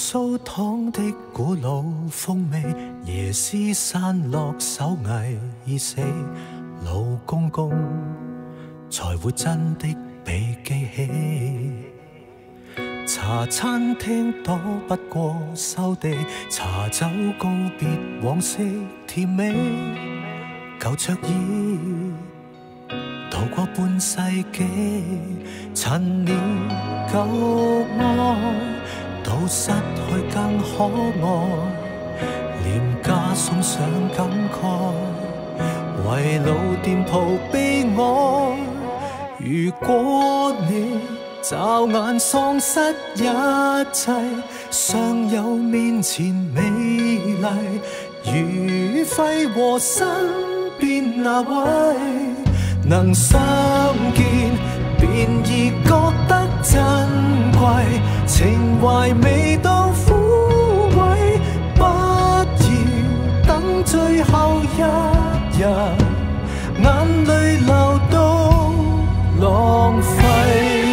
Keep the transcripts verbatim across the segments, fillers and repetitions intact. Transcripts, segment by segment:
酥糖的古老風味，椰絲散落手藝已死，老公公才會真的被記起。茶餐廳躲不過收地，茶酒告別往昔甜美，舊桌椅渡過半世紀，陳年舊愛到失去更可愛，廉價送上感慨，為老店鋪悲哀。如果你驟眼喪失一切，尚有面前美麗如輝和身邊那位，能相見便已覺得珍貴，情懷未到枯萎，不要等最後一日，眼淚流到浪費。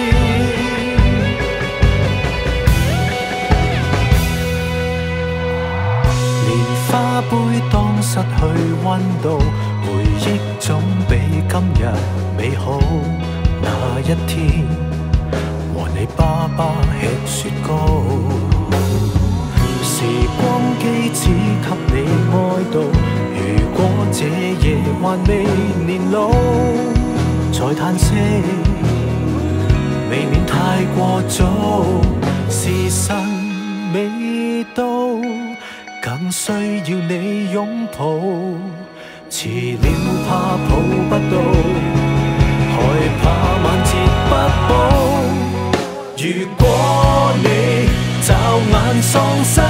蓮花杯當失去溫度，回憶總比今日美好。那一天和你爸爸吃雪糕，時光機只給你哀悼。如果這夜還未年老，再嘆息未免太過早，時辰未到，更需要你擁抱，遲了怕抱不到，害怕晚節不保。如果你驟眼喪失